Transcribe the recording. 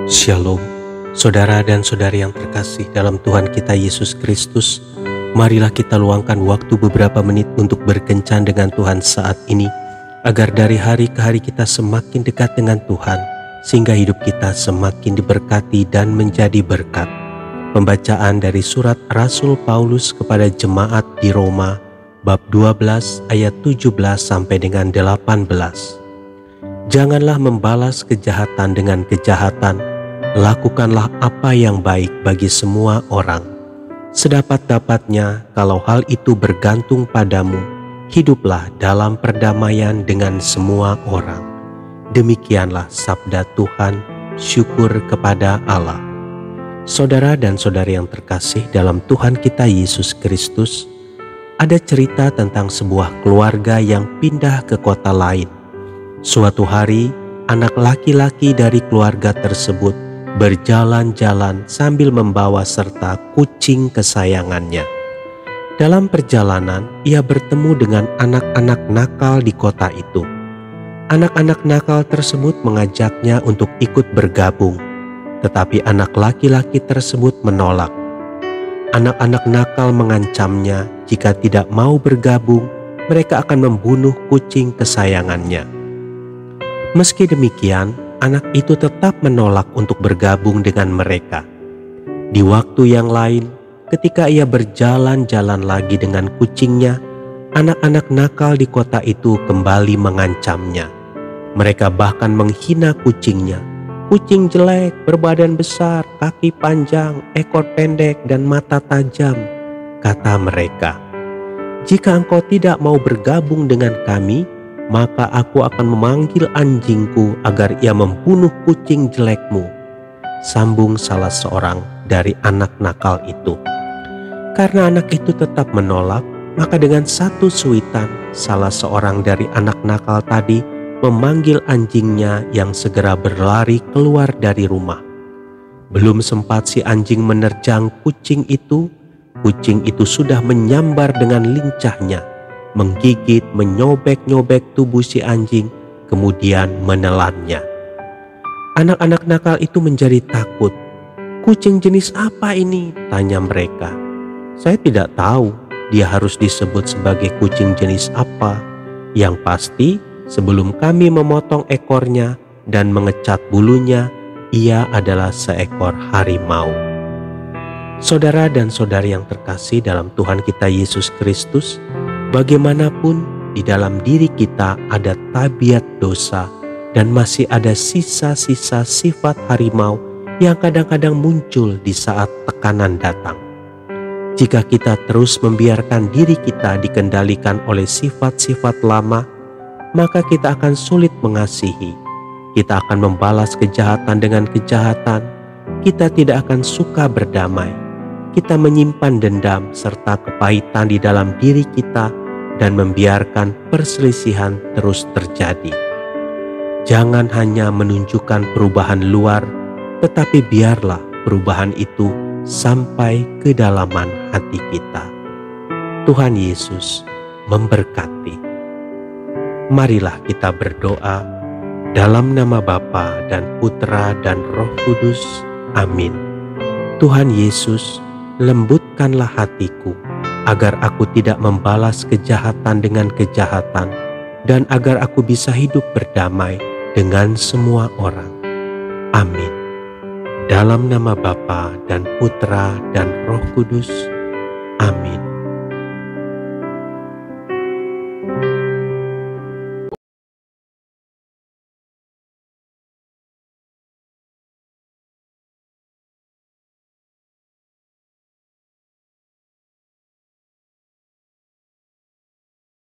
Shalom, saudara dan saudari yang terkasih dalam Tuhan kita Yesus Kristus. Marilah kita luangkan waktu beberapa menit untuk berkencan dengan Tuhan saat ini, agar dari hari ke hari kita semakin dekat dengan Tuhan, sehingga hidup kita semakin diberkati dan menjadi berkat. Pembacaan dari surat Rasul Paulus kepada jemaat di Roma, bab 12 ayat 17 sampai dengan 18. Janganlah membalas kejahatan dengan kejahatan, lakukanlah apa yang baik bagi semua orang. Sedapat-dapatnya, kalau hal itu bergantung padamu, hiduplah dalam perdamaian dengan semua orang. Demikianlah sabda Tuhan, syukur kepada Allah. Saudara dan saudari yang terkasih dalam Tuhan kita Yesus Kristus, ada cerita tentang sebuah keluarga yang pindah ke kota lain. Suatu hari, anak laki-laki dari keluarga tersebut berjalan-jalan sambil membawa serta kucing kesayangannya. Dalam perjalanan, ia bertemu dengan anak-anak nakal di kota itu. Anak-anak nakal tersebut mengajaknya untuk ikut bergabung, tetapi anak laki-laki tersebut menolak. Anak-anak nakal mengancamnya jika tidak mau bergabung, mereka akan membunuh kucing kesayangannya. Meski demikian, anak itu tetap menolak untuk bergabung dengan mereka. Di waktu yang lain, ketika ia berjalan-jalan lagi dengan kucingnya, anak-anak nakal di kota itu kembali mengancamnya. Mereka bahkan menghina kucingnya. Kucing jelek, berbadan besar, kaki panjang, ekor pendek, dan mata tajam, kata mereka. Jika engkau tidak mau bergabung dengan kami, maka aku akan memanggil anjingku agar ia membunuh kucing jelekmu, sambung salah seorang dari anak nakal itu. Karena anak itu tetap menolak, maka dengan satu suitan, salah seorang dari anak nakal tadi memanggil anjingnya yang segera berlari keluar dari rumah. Belum sempat si anjing menerjang kucing itu sudah menyambar dengan lincahnya, menggigit, menyobek-nyobek tubuh si anjing, kemudian menelannya. Anak-anak nakal itu menjadi takut. "Kucing jenis apa ini?" tanya mereka. "Saya tidak tahu dia harus disebut sebagai kucing jenis apa. Yang pasti, sebelum kami memotong ekornya dan mengecat bulunya, ia adalah seekor harimau." Saudara dan saudari yang terkasih dalam Tuhan kita Yesus Kristus, bagaimanapun di dalam diri kita ada tabiat dosa dan masih ada sisa-sisa sifat harimau yang kadang-kadang muncul di saat tekanan datang. Jika kita terus membiarkan diri kita dikendalikan oleh sifat-sifat lama, maka kita akan sulit mengasihi. Kita akan membalas kejahatan dengan kejahatan. Kita tidak akan suka berdamai. Kita menyimpan dendam serta kepahitan di dalam diri kita dan membiarkan perselisihan terus terjadi. Jangan hanya menunjukkan perubahan luar, tetapi biarlah perubahan itu sampai ke dalaman hati kita. Tuhan Yesus memberkati. Marilah kita berdoa dalam nama Bapa dan Putra dan Roh Kudus. Amin. Tuhan Yesus, lembutkanlah hatiku, agar aku tidak membalas kejahatan dengan kejahatan, dan agar aku bisa hidup berdamai dengan semua orang. Amin. Dalam nama Bapa dan Putra dan Roh Kudus. Amin.